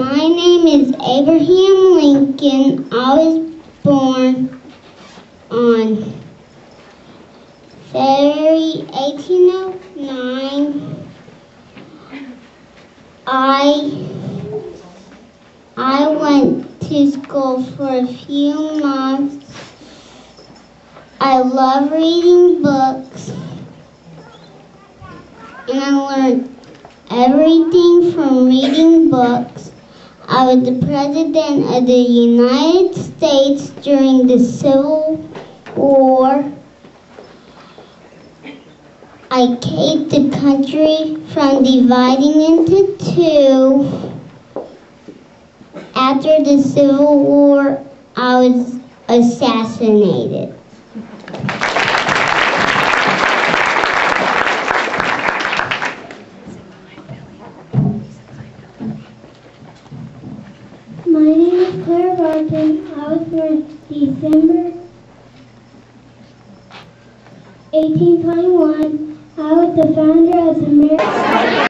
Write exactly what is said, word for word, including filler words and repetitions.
My name is Abraham Lincoln. I was born on February eighteen oh nine. I I went to school for a few months. I love reading books, and I learned everything from reading books. I was the President of the United States during the Civil War. I kept the country from dividing into two. After the Civil War, I was assassinated. My name is Claire Barton. I was born December eighteen twenty-one. I was the founder of the American